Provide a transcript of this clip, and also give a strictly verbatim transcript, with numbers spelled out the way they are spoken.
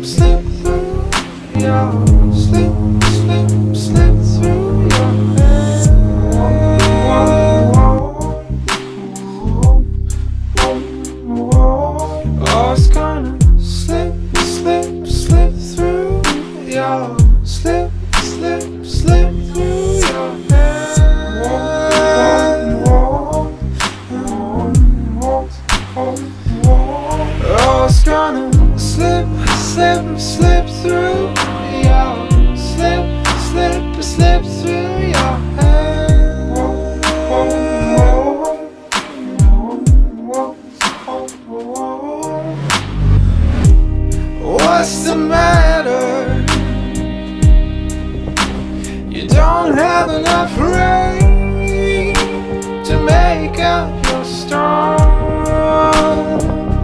slip through your, slip, slip, slip through your hands. Oh, it's gonna slip, slip, slip through your, slip, slip, slip through your hands. Oh, it's gonna slip, slip, slip through your, slip, slip, slip through your hands. What's the matter? You don't have enough room.